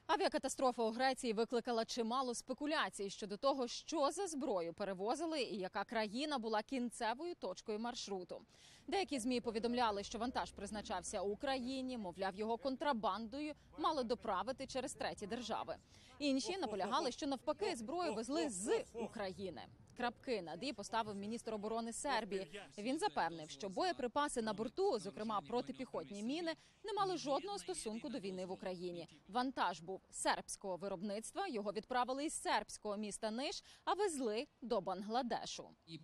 Авіакатастрофа у Греції викликала чимало спекуляцій щодо того, що за зброю перевозили і яка країна була кінцевою точкою маршруту. Деякі ЗМІ повідомляли, що вантаж призначався Україні, мовляв, його контрабандою мали доправити через треті держави. Інші наполягали, що навпаки зброю везли з України. Крапки над «і» поставив міністр оборони Сербії. Він запевнив, що боєприпаси на борту, зокрема протипіхотні міни, не мали жодного стосунку до війни в Україні. Вантаж був сербського виробництва, його відправили із сербського міста Ниш, а везли до Бангладешу.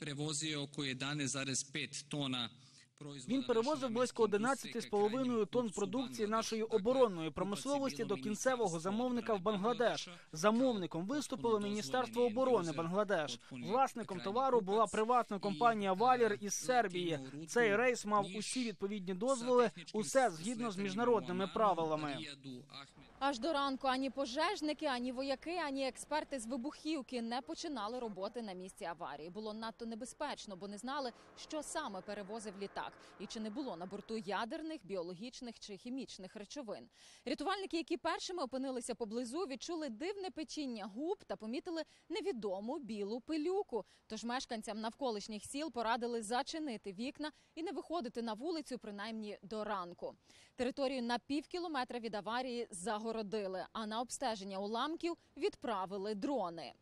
Він перевозив близько 11,5 тонн продукції нашої оборонної промисловості до кінцевого замовника в Бангладеш. Замовником виступило Міністерство оборони Бангладеш. Власником товару була приватна компанія «Валір» із Сербії. Цей рейс мав усі відповідні дозволи, усе згідно з міжнародними правилами. Аж до ранку ані пожежники, ані вояки, ані експерти з вибухівки не починали роботи на місці аварії. Було надто небезпечно, бо не знали, що саме перевозив літак і чи не було на борту ядерних, біологічних чи хімічних речовин. Рятувальники, які першими опинилися поблизу, відчули дивне печіння губ та помітили невідому білу пилюку. Тож мешканцям навколишніх сіл порадили зачинити вікна і не виходити на вулицю принаймні до ранку. Територію на півкілометра від аварії загородили, а на обстеження уламків відправили дрони.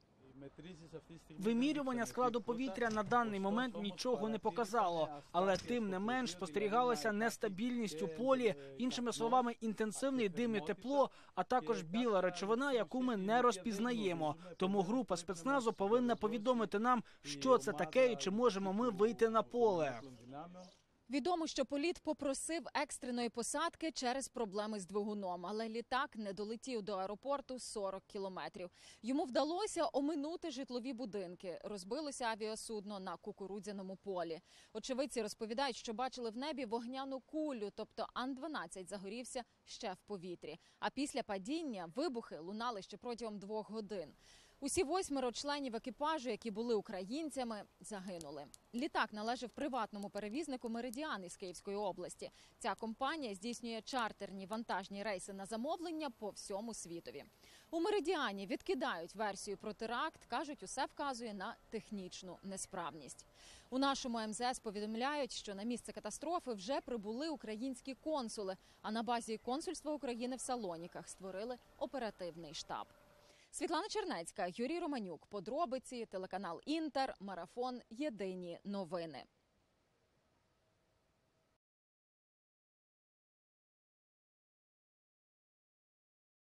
Вимірювання складу повітря на даний момент нічого не показало, але тим не менш спостерігалася нестабільність у полі, іншими словами, інтенсивний дим і тепло, а також біла речовина, яку ми не розпізнаємо. Тому група спецназу повинна повідомити нам, що це таке і чи можемо ми вийти на поле. Відомо, що політ попросив екстреної посадки через проблеми з двигуном, але літак не долетів до аеропорту 40 кілометрів. Йому вдалося оминути житлові будинки. Розбилося авіасудно на кукурудзяному полі. Очевидці розповідають, що бачили в небі вогняну кулю, тобто Ан-12 загорівся ще в повітрі. А після падіння вибухи лунали ще протягом 2 годин. Усі 8 членів екіпажу, які були українцями, загинули. Літак належав приватному перевізнику «Меридіан» із Київської області. Ця компанія здійснює чартерні вантажні рейси на замовлення по всьому світові. У «Меридіані» відкидають версію про теракт, кажуть, усе вказує на технічну несправність. У нашому МЗС повідомляють, що на місце катастрофи вже прибули українські консули, а на базі консульства України в Салоніках створили оперативний штаб. Світлана Чернецька, Юрій Романюк. Подробиці, телеканал «Інтер», Марафон. Єдині новини.